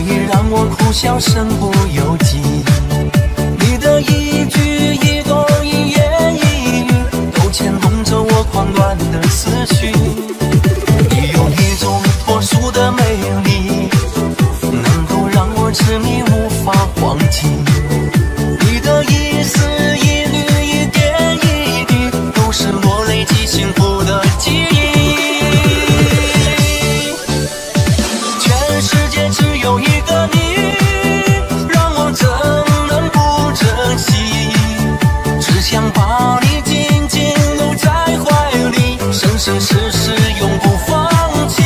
以让我哭笑身不由己。你的一举一动一言一语，都牵动着我狂乱的思绪。你有一种脱俗的美丽，能够让我痴迷无法忘记。你的一丝一缕一点一滴，都是我累积幸福的记忆。全世界只有一个你，让我怎能不珍惜？只想把你紧紧搂在怀里，生生世世永不放弃。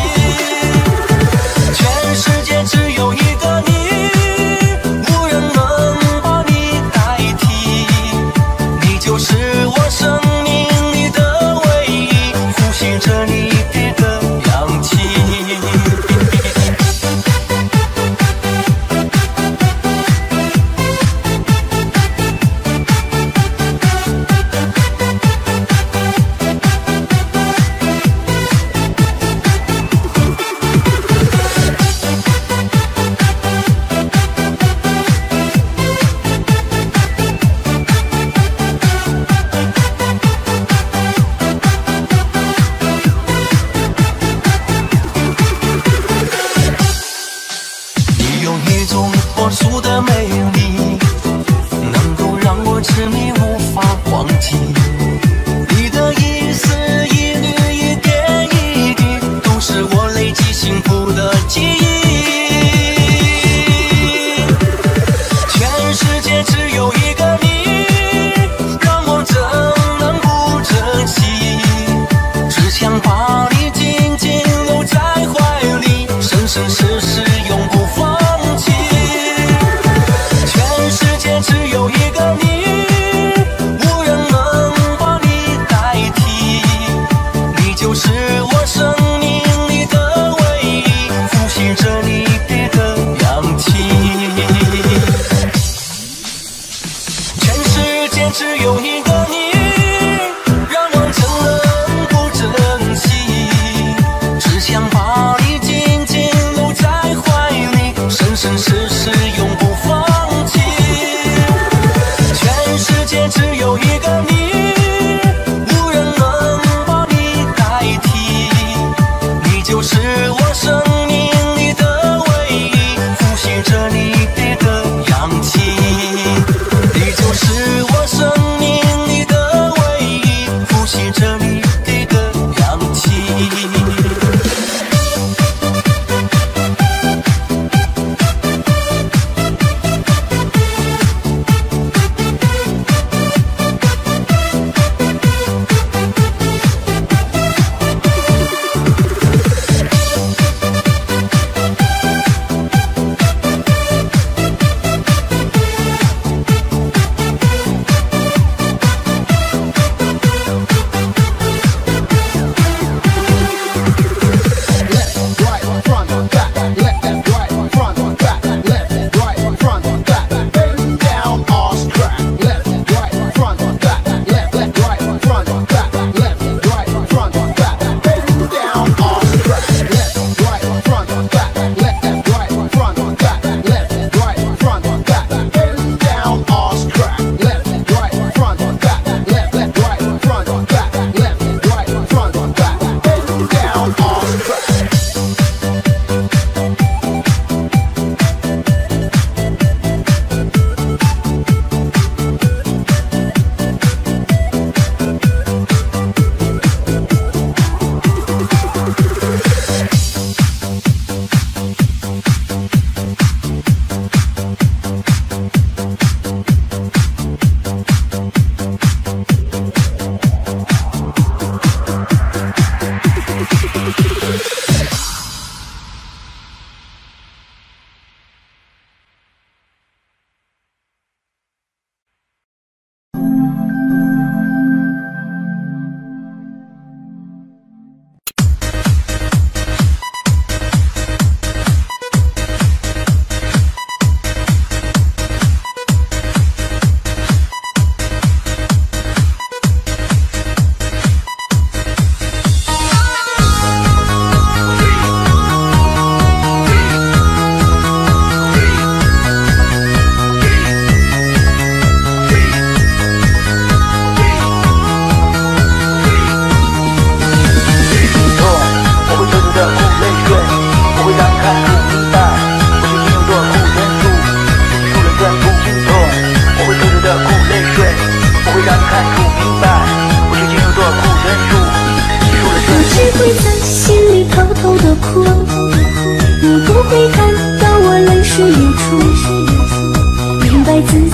全世界只有一个你，无人能把你代替。你就是我生命里的唯一，呼吸着你给的氧气。你有一种脱俗的美丽，能够让我痴迷无法忘记。你的一丝一缕一点一滴，都是我累积幸福的记忆。全世界只有一个你，让我怎能不珍惜？只想把你紧紧搂在怀里，生生世世永不放弃。全世界只有一个你，无人能把你代替。你就是我生命里的唯一，呼吸着你给的氧气。全世界只有一个你，让我怎能不珍惜？只想把你紧紧搂在怀里，生生世世永不放弃。全世界只有一个你，无人能把你代替。你就是我生命里的唯一，呼吸着你给的氧气。你就是我生命里的唯一，呼吸着你给的氧气。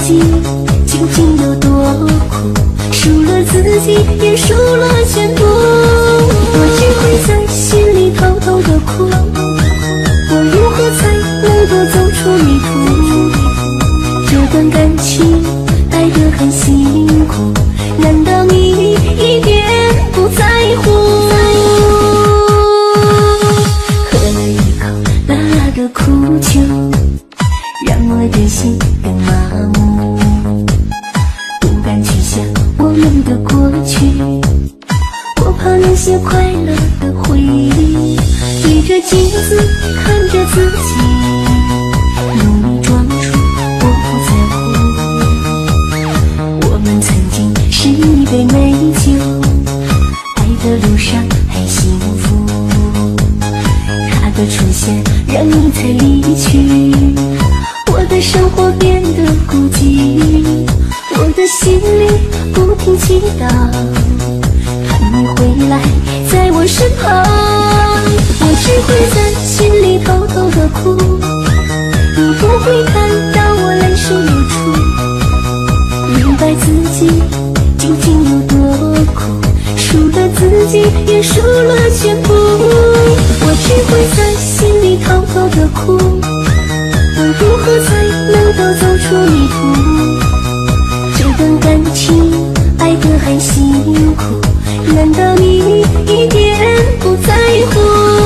己究竟有多苦，输了自己也输了全部。我只会在心里偷偷的哭，我如何才能够走出迷途？这段感情爱得很辛苦，难道你一点不在乎？喝了一口辣辣的苦酒，让我的心更麻木，不敢去想我们的过去，我怕那些快乐的回忆。对着镜子看着自己，努力装出我不在乎。我们曾经是一杯美酒，爱的路上很幸福，他的出现让你才离去，我的生活变得孤寂，我的心里不停祈祷，盼你回来在我身旁。我只会在心里偷偷的哭，你不会看到我泪水流出，明白自己究竟有多苦，输了自己也输了全部。我只会在心里偷偷的哭，我如何才能够走出迷途？这段感情爱得很辛苦，难道你一点不在乎？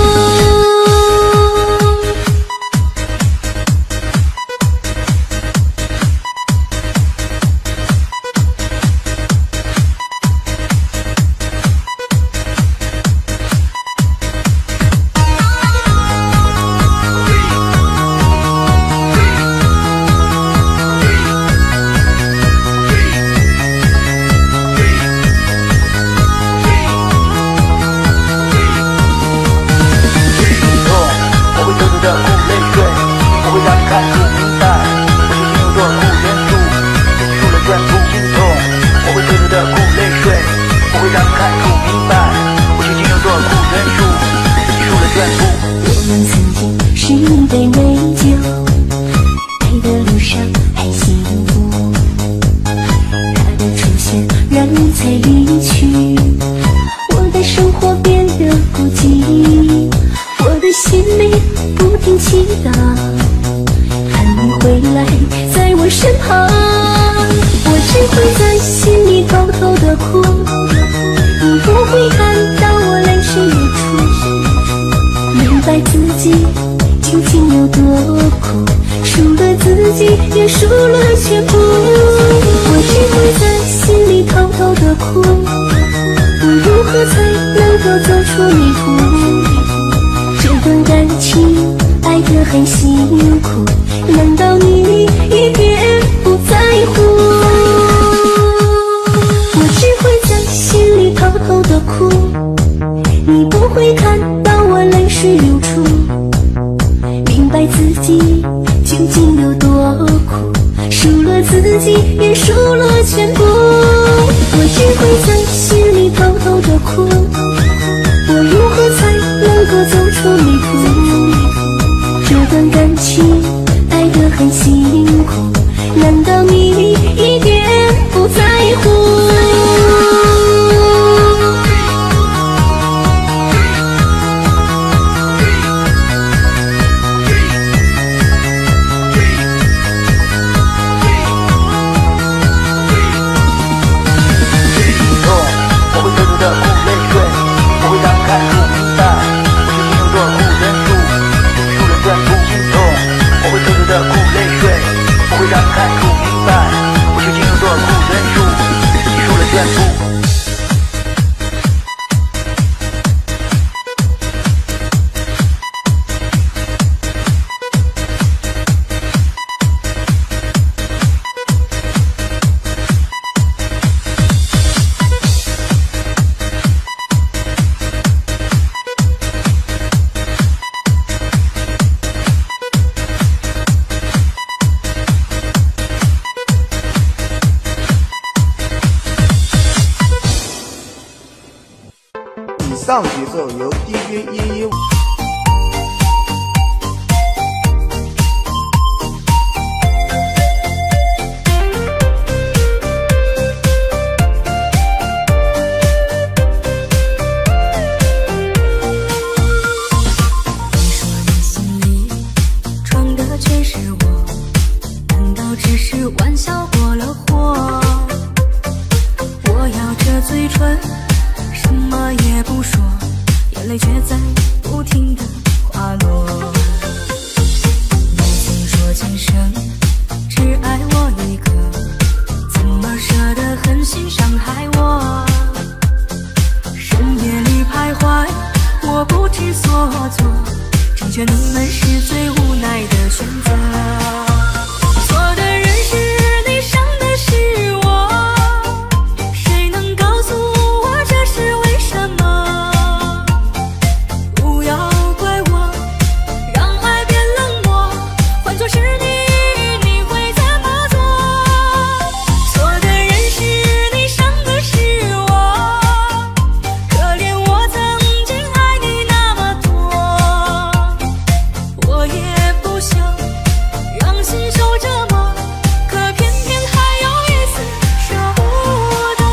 上节奏由 DJ 115。 今生只爱我一个，怎么舍得狠心伤害我？深夜里徘徊，我不知所措，成全你们是最无奈的选择。错的人是你，伤的是我，谁能告诉我这是为什么？不要怪我，让爱变冷漠，换作是你，你会怎么做？错的人是你，伤的是我，可怜我曾经爱你那么多，我也不想让心受折磨，可偏偏还有一丝舍不得。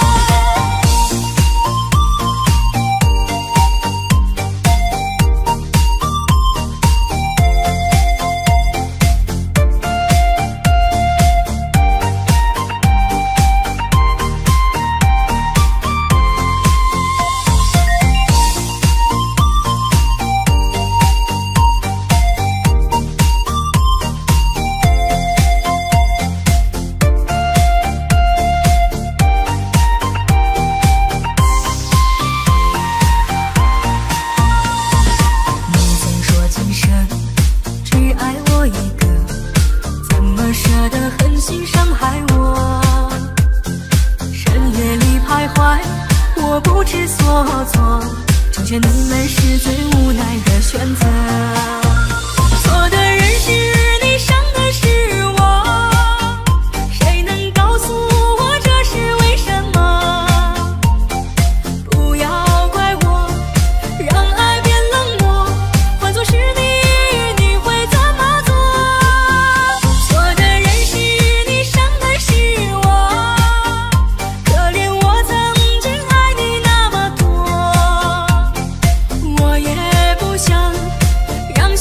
你曾说今生只爱我一个，怎么舍得狠心伤害我？深夜里徘徊，我不知所措，成全你们是最无奈的选择。错的人是你，伤的是我，谁能告诉我这是为什么？不要怪我，让爱变冷漠，换作是你，你会怎么做？错的人是你，伤的是我，可怜我曾经爱你那么多，我也不想让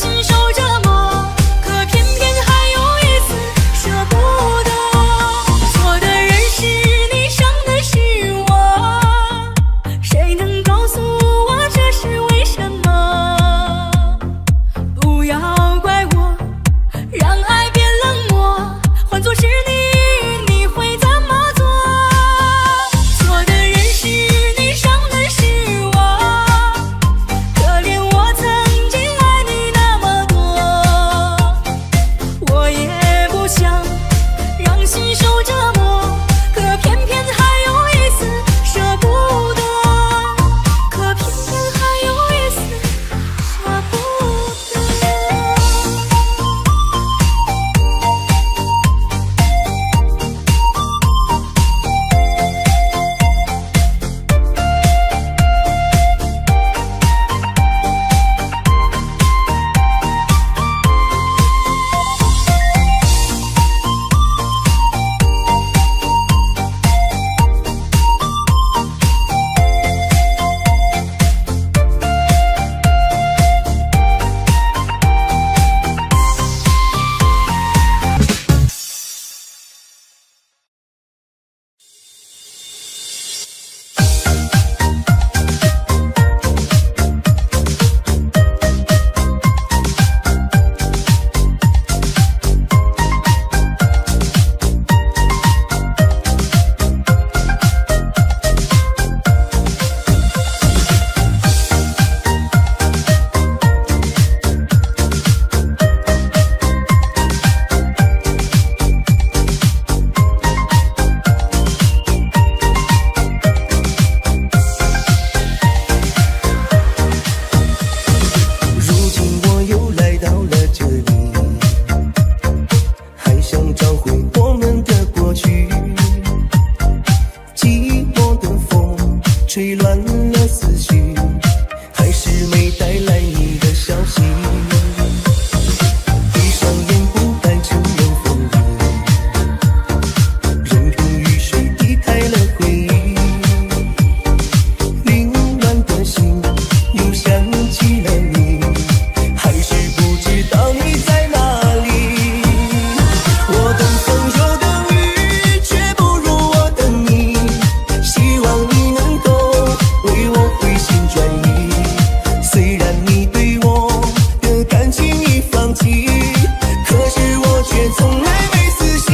从来没死心。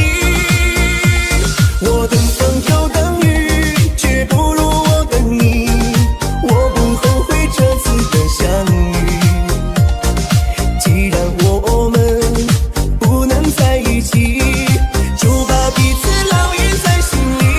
我等风又等雨，却不如我等你。我不后悔这次的相遇。既然我们不能在一起，就把彼此烙印在心里。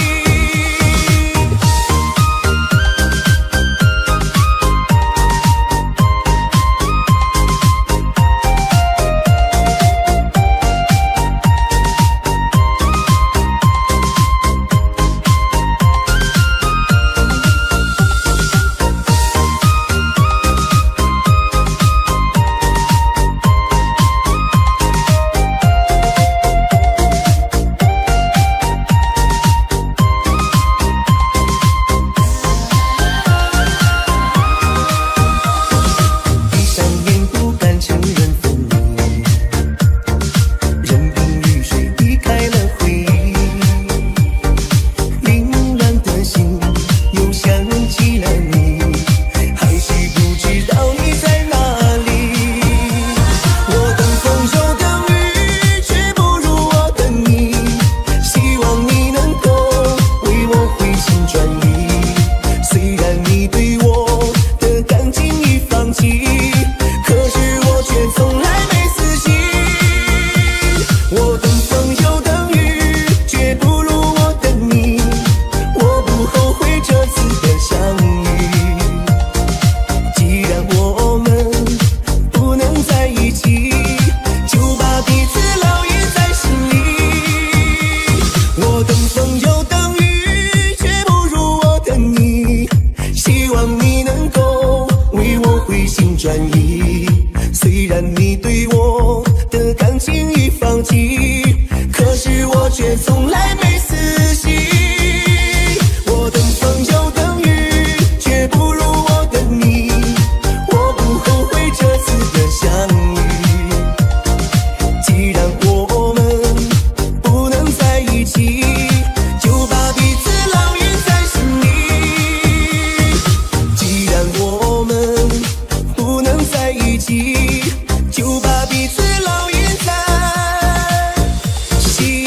转移，虽然你对我的感情已放弃，可是我却从来没死心。我等风又等雨，却不如我等你。我不后悔这次的相遇。既然我们不能在一起，就把彼此烙印在心里。既然我们不能在一起，就把彼此烙印在心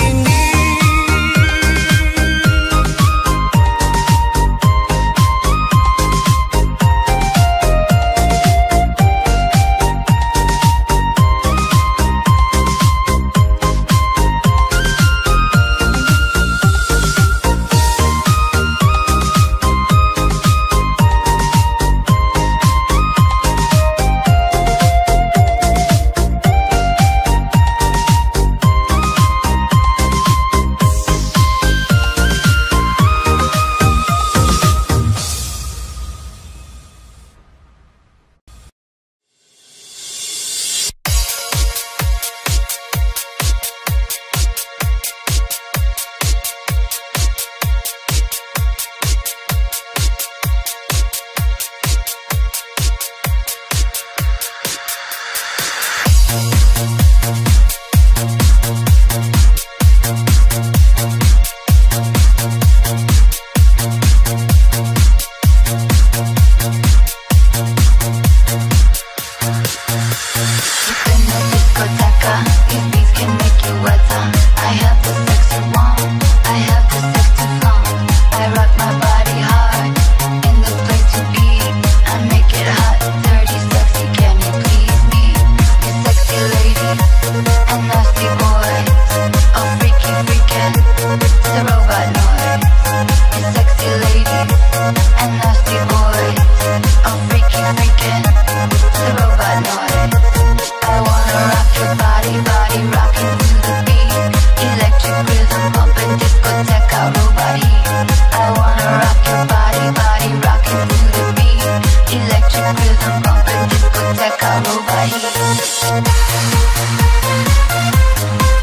里。Discoteca, Robaí.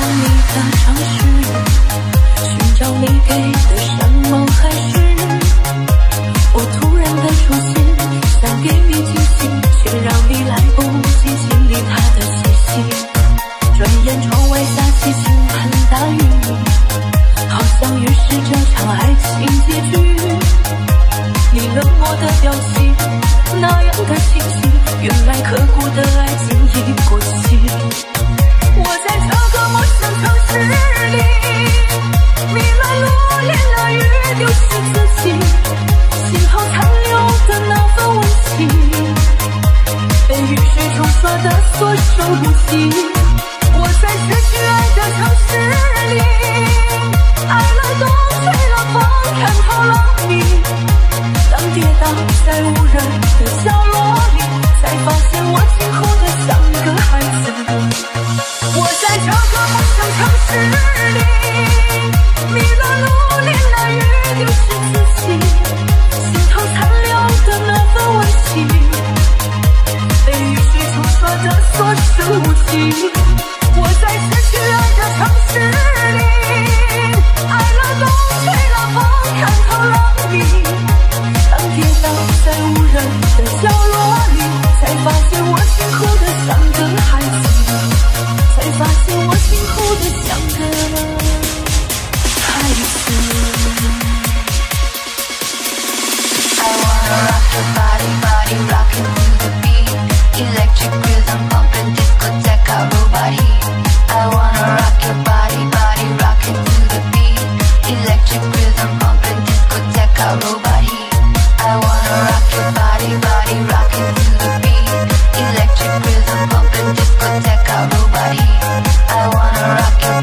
你的城市，寻找你给的什么还是我突然的出现，想给你惊喜，却让你来不及经历它的气息。转眼窗外下起倾盆大雨，好像预示这场爱情结局。你冷漠的表情，那样的清晰，原来刻骨的爱情已过期。我在这个陌生城市里，迷乱落泪了雨，丢失自己，心头残留的那份温馨，被雨水冲刷的所剩无几。我在失去爱的城市里，爱了冬，吹了风，看透了你。当跌倒在无人的角落里，才发现我今后的像个孩子。我在这个陌生城市里，迷乱路淋了雨，丢失自己，心头残留的那份温馨，被雨水冲刷的所剩无几。我在失去爱的城市里，爱了冬，吹了风，看透了你。当跌倒在无人的角落里，才发现我心哭得像个孩子，才发现我心哭得像个孩子。I wanna rock your body, body rocking to the beat. Electric rhythm pumping, discoteca robot heat. I wanna rock your body, body rocking to the beat. Electric rhythm pumping, discoteca robot heat. I wanna rock your body, body rocking to the beat. Electric rhythm pumping, discoteca robot heat. I wanna rock your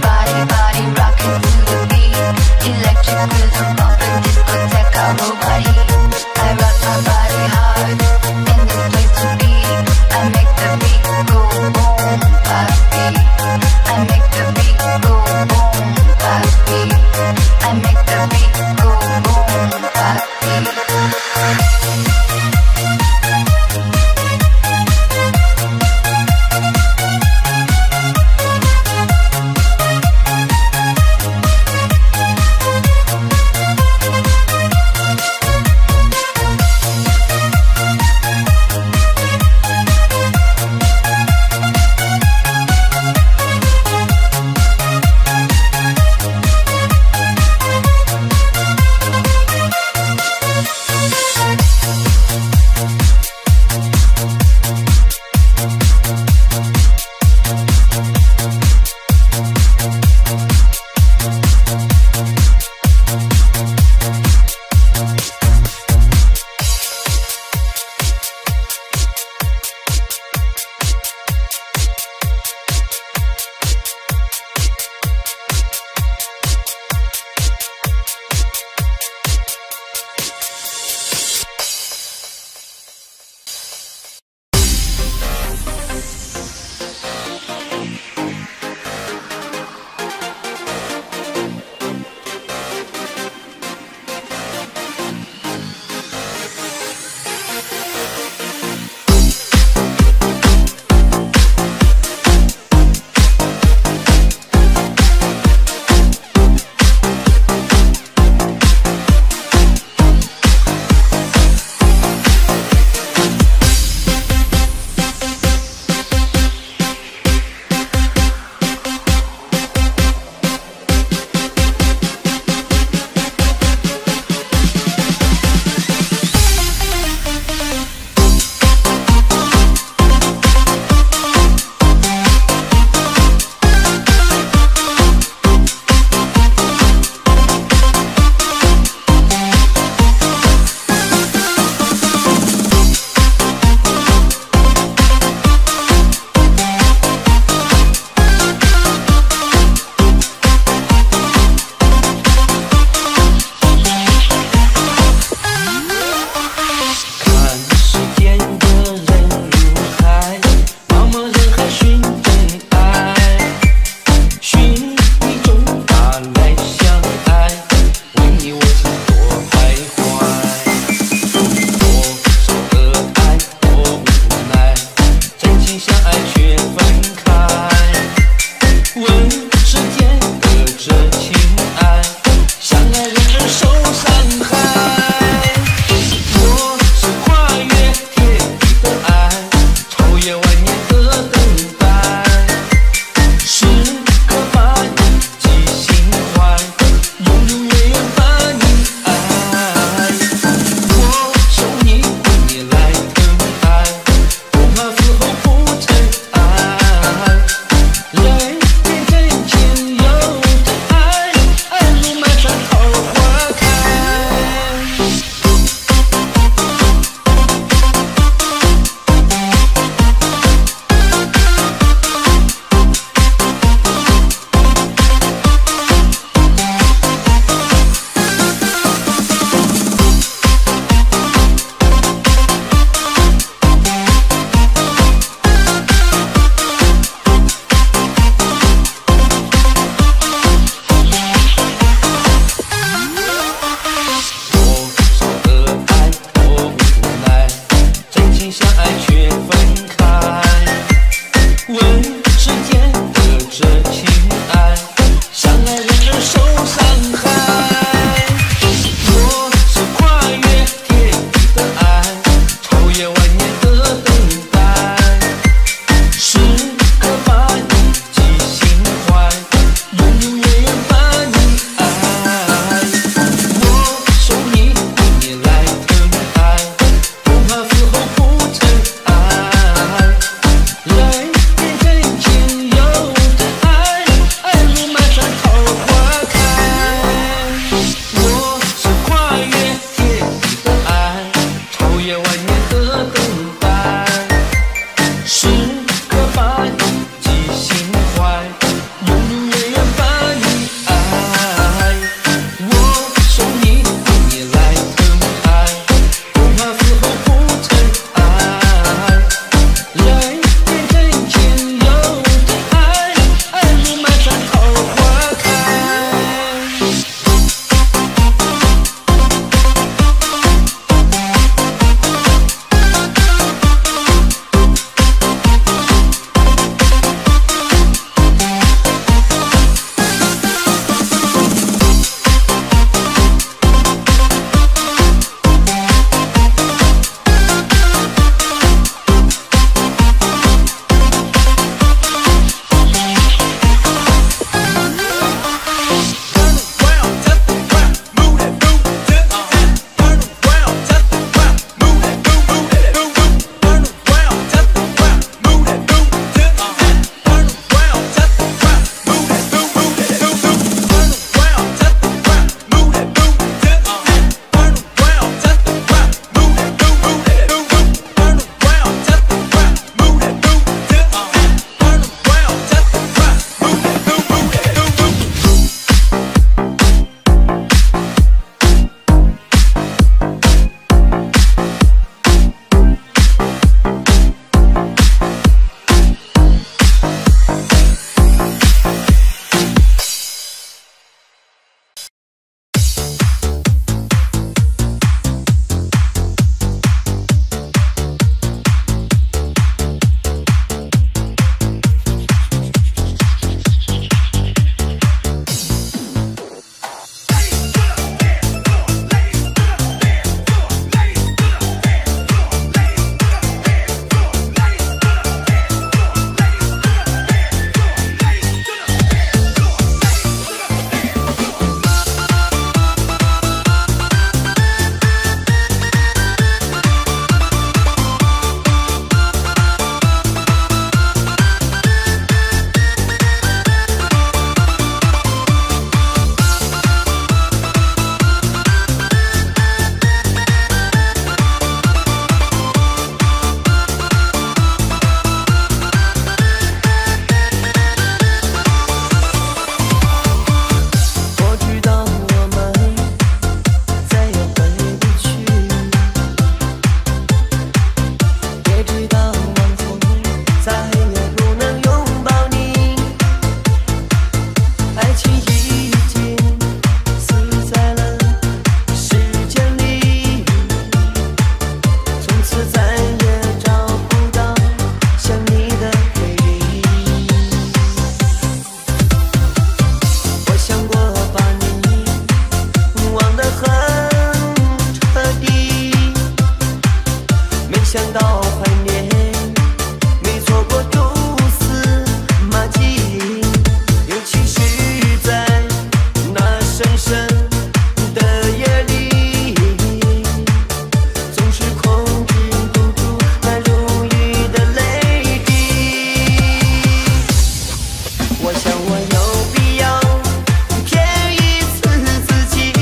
我有必要骗一次自己，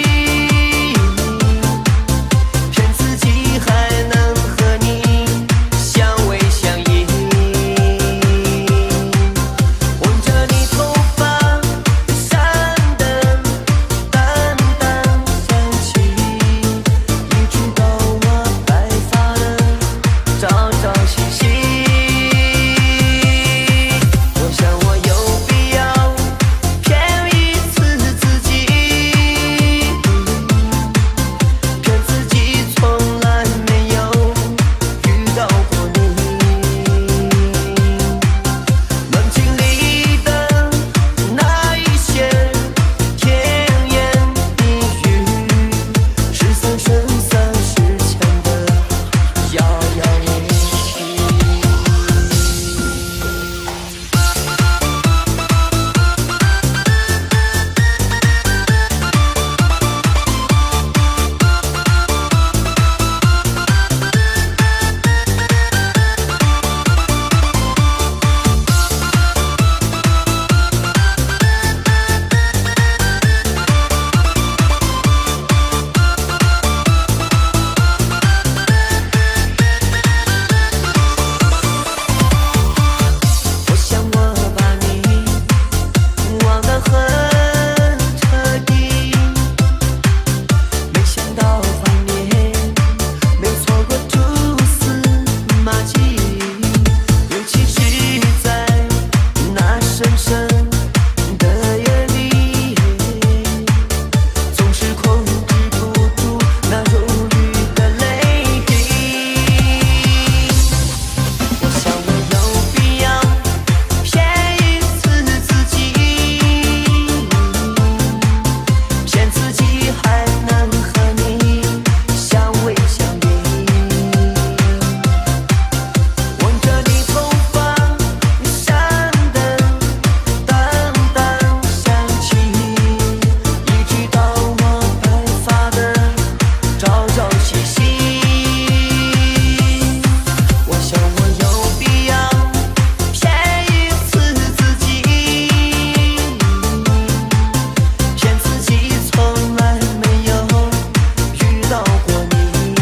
骗自己还能和你相偎相依，闻着你头发散的淡淡香气，一直到我白发的朝朝夕夕。我想我有必要骗一次自己，骗自己从来没有遇到过你。梦境里的那一些甜言蜜语，是三生三世前的遥遥无期。我想我把你忘得很彻底，没想到怀念，没错过蛛丝马迹，尤其是在那深深的夜里，总是控制不住那如雨的泪滴。我想我有必要骗一次自己，骗自己还能和你相偎相依，闻着你头发散的淡淡香气，一直到我白发的朝朝夕夕。我想我有必要骗一次自己，骗自己从来没有遇到过你。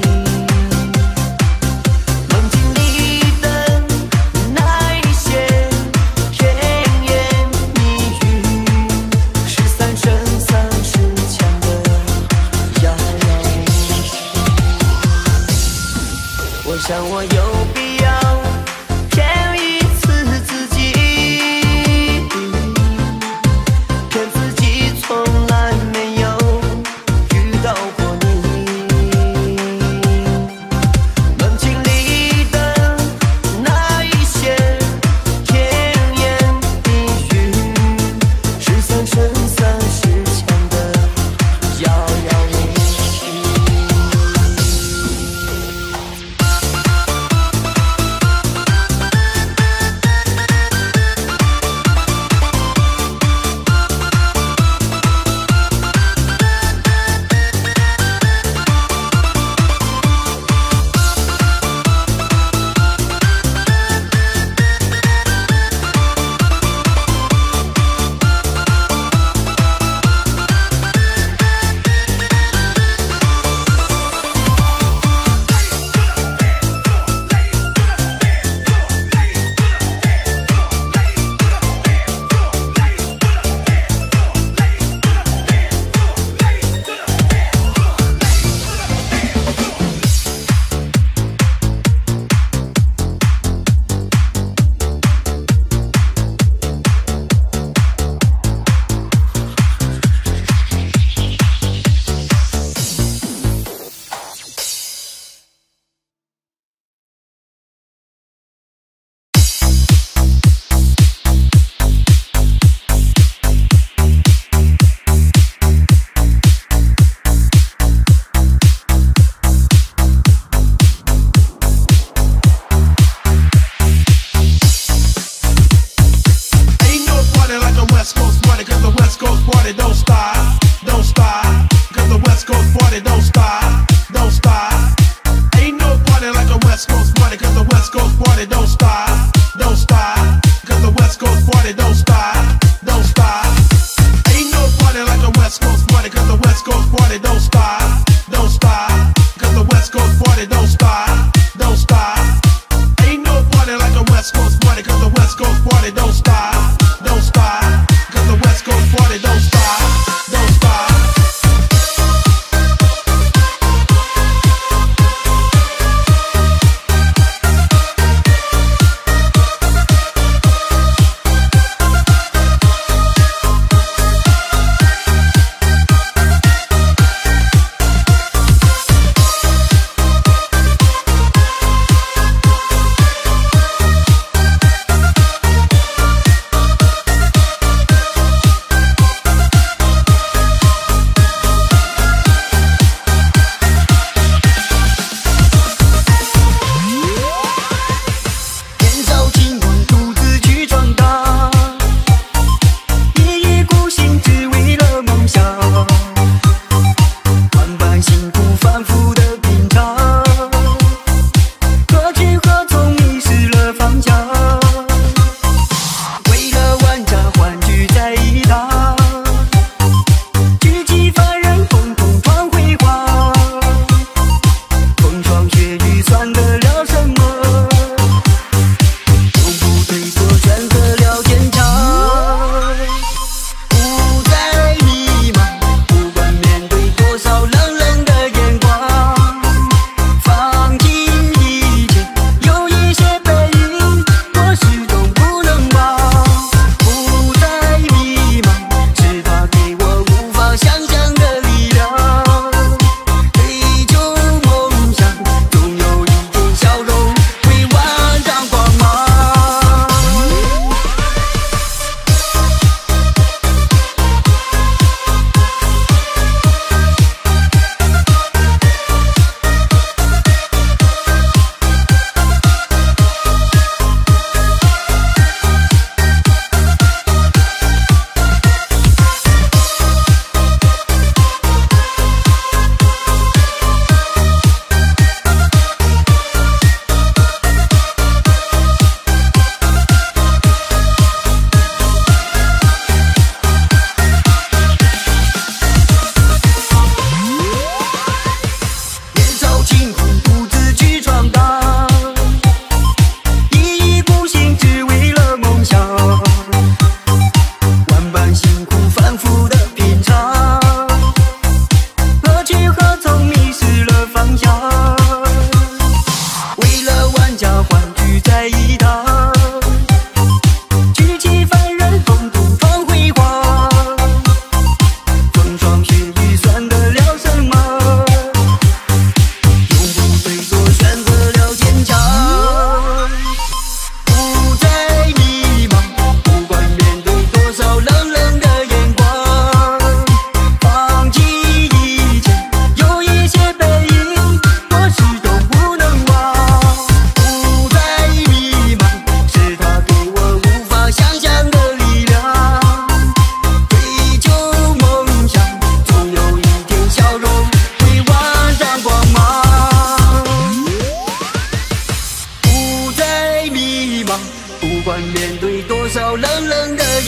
梦境里的那一些甜言蜜语，是三生三世前的遥遥无期。我想我有必要骗一次自己，骗自己从来没有遇到过你。梦境里的那一些甜言蜜语，是三生三世前的遥遥无期。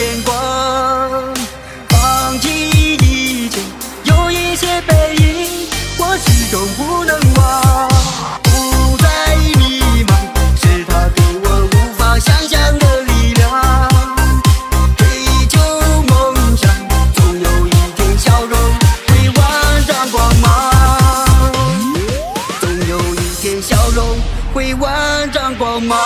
眼光，放弃一切，有一些背影，我始终不能忘。不再迷茫，是他给我无法想象的力量。追求梦想，总有一天笑容会万丈光芒，总有一天笑容会万丈光芒。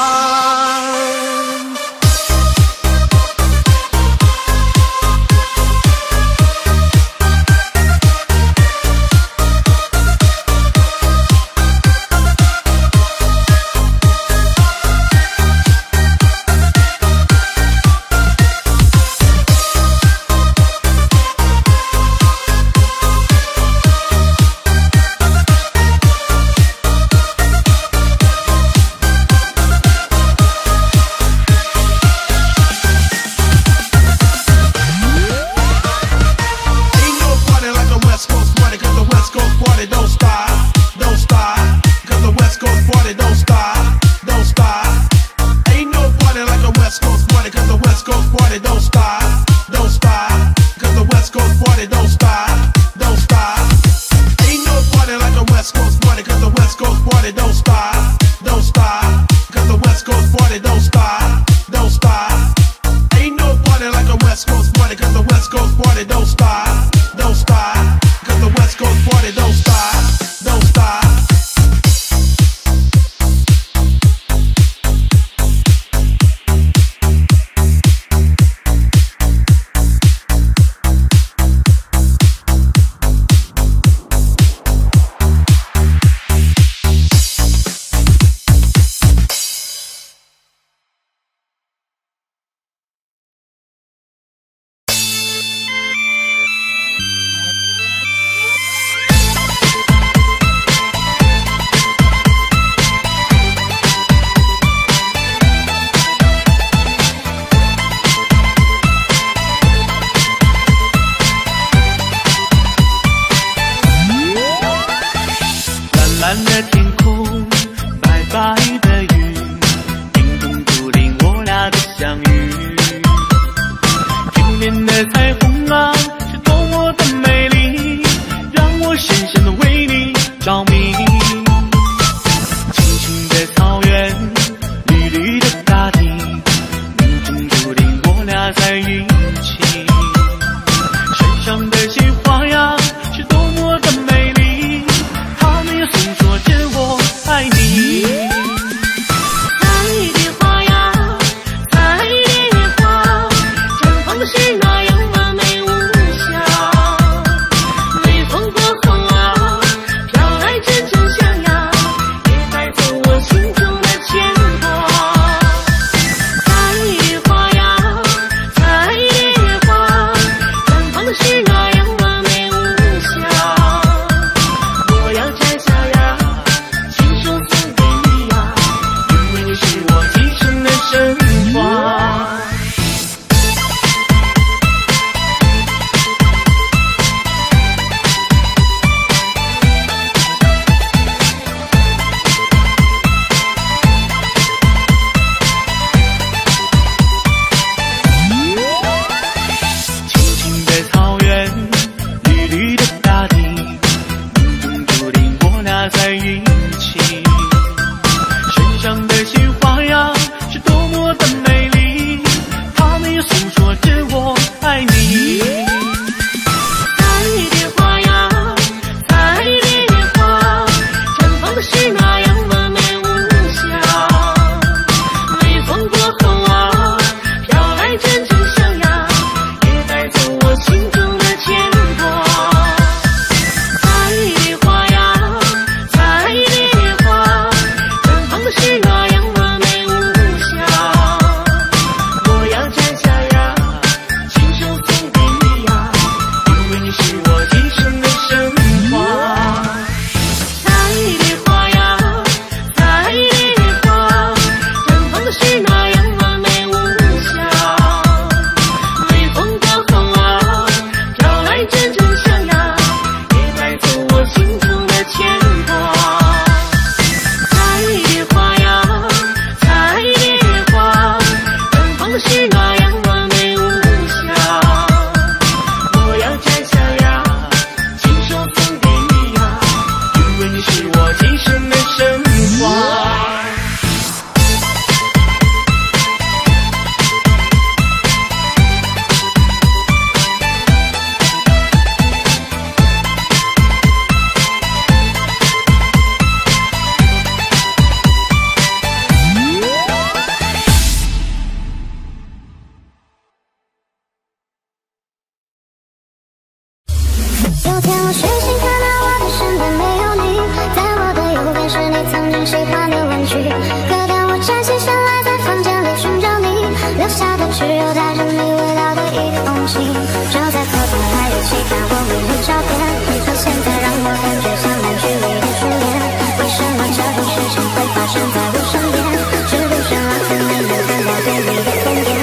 蓝的天空，白白的云，命中注定我俩的相遇。天边的彩虹啊，是多么的美丽，让我深深的为你着迷。青青的草原，绿绿的大地，命中注定我俩在一起。山上的鲜花呀，是多么的美丽，它们诉说着我爱你。 彩蝶花呀，彩蝶花，绽放的是那样完美无瑕。微风过后啊，飘来阵阵香呀，也带走我心中的牵挂。彩蝶花呀，彩蝶花，绽放的是那样完美无瑕。我要摘下呀，亲手送给你呀，因为你是我今生的神话。 天我睡醒看到我的身边没有你，在我的右边是你曾经喜欢的玩具。可当我站起身来，在房间里寻找你，留下的只有带着你味道的一封信。就在昨天还一起看我们的照片，可现在让我感觉像烂剧里的初恋。为什么这种事情会发生在我身边？是不是老天没能看到对你的疯癫？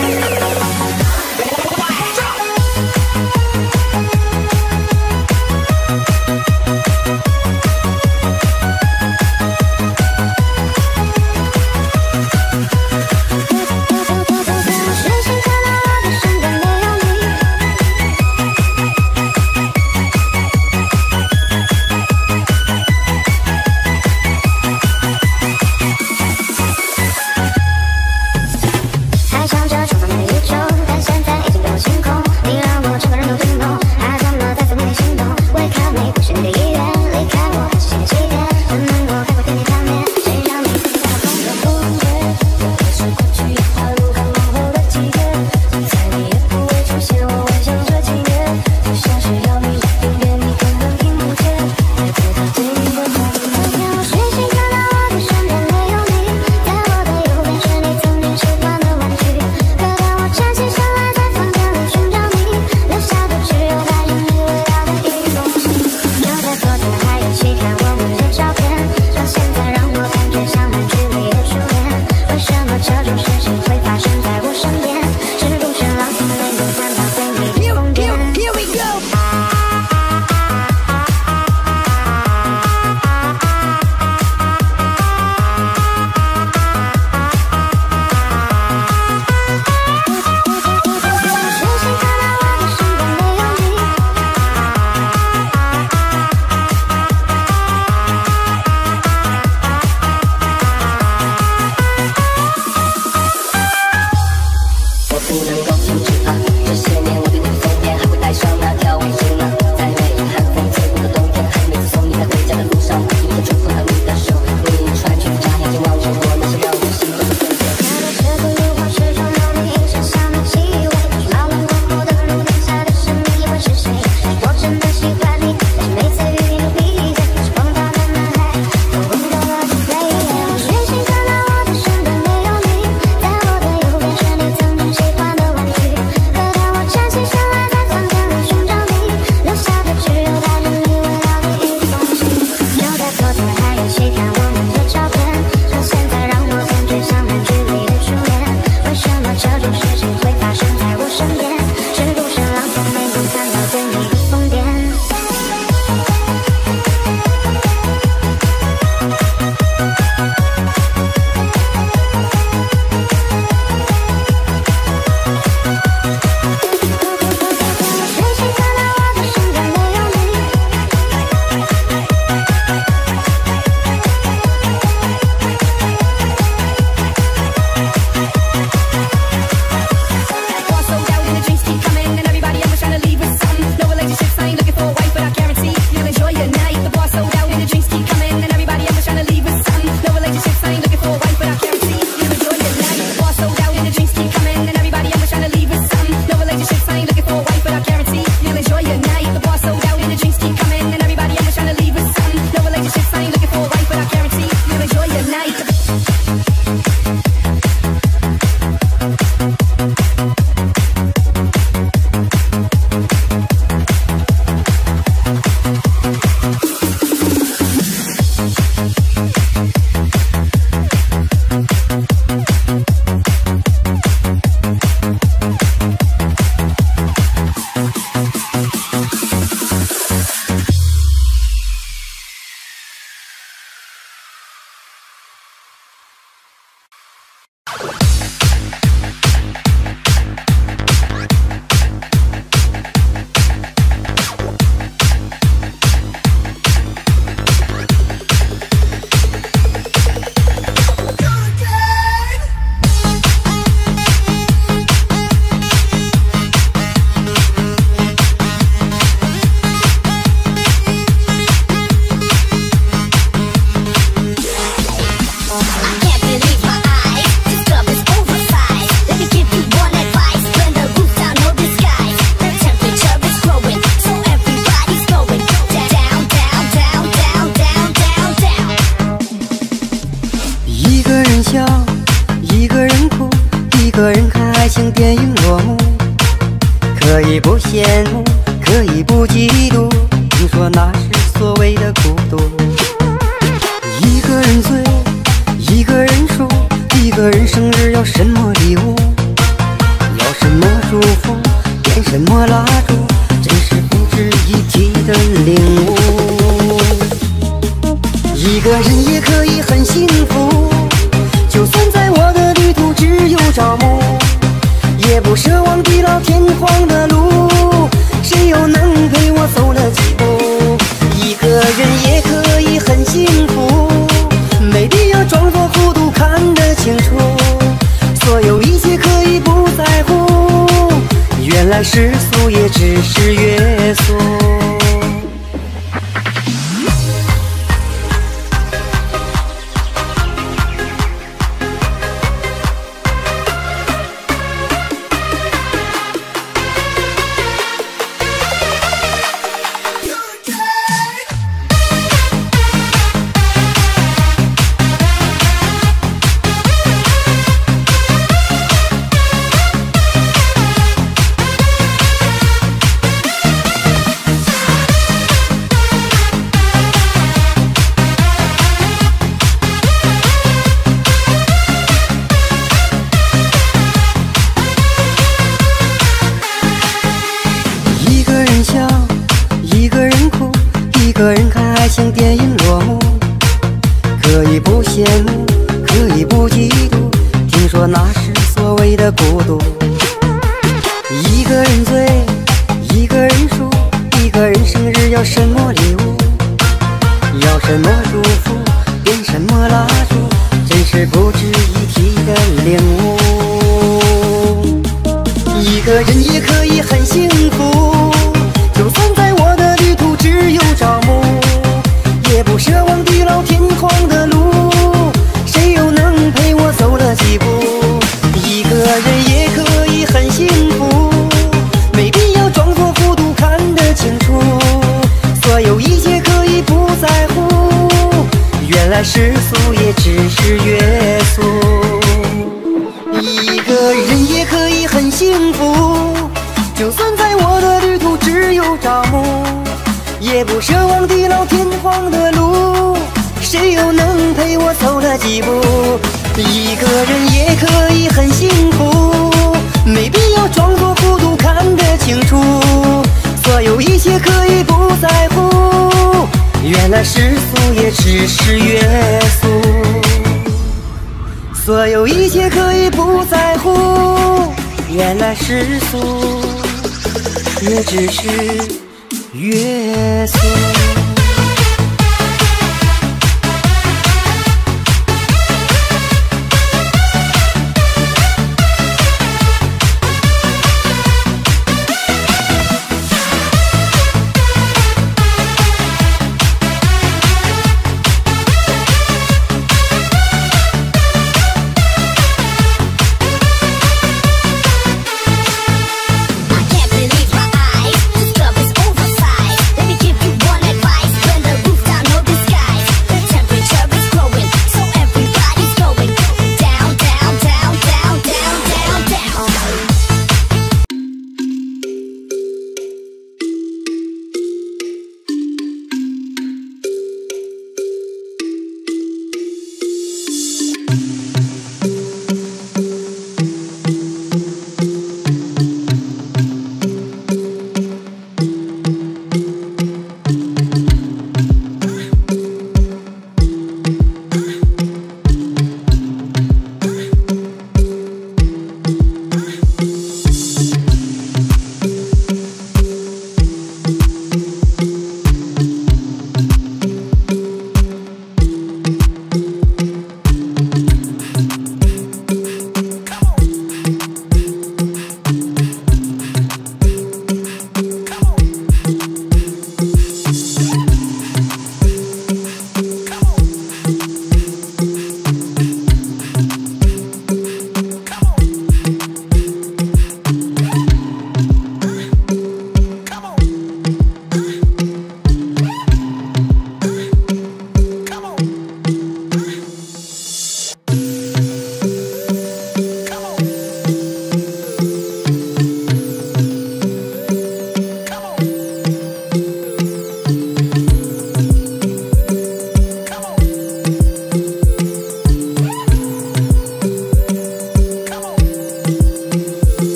以不羡慕，可以不嫉妒，听说那是所谓的孤独。一个人醉，一个人输，一个人生日要什么礼物？要什么祝福，点什么蜡烛，真是不值一提的领悟。一个人也可以很幸福，就算在我的旅途只有朝暮，也不奢望地老天荒的路，谁又能陪我走了几步？一个人也可以很幸福，没必要装作糊涂看得清楚，所有一切可以不在乎，原来世俗也只是约束。一个人看爱情电影落幕，可以不羡慕，可以不嫉妒，听说那是所谓的孤独。一个人醉，一个人输，一个人生日要什么礼物？要什么祝福，点什么蜡烛，真是不值一提的领悟。一个人也可以很幸福，就算在我的旅途只有朝暮，也不奢望地老天荒的路，谁又能陪我走了几步？一个人也可以很幸福，没必要装作糊涂看得清楚，所有一切可以不在乎，原来世俗也只是约束。一个人也可以很幸福，就算在我的旅途只有朝暮，也不奢望地老天荒的路，谁又能陪我走了几步？一个人也可以很幸福，没必要装作糊涂看得清楚，所有一切可以不在乎，原来世俗也只是约束。所有一切可以不在乎，原来世俗也只是约束。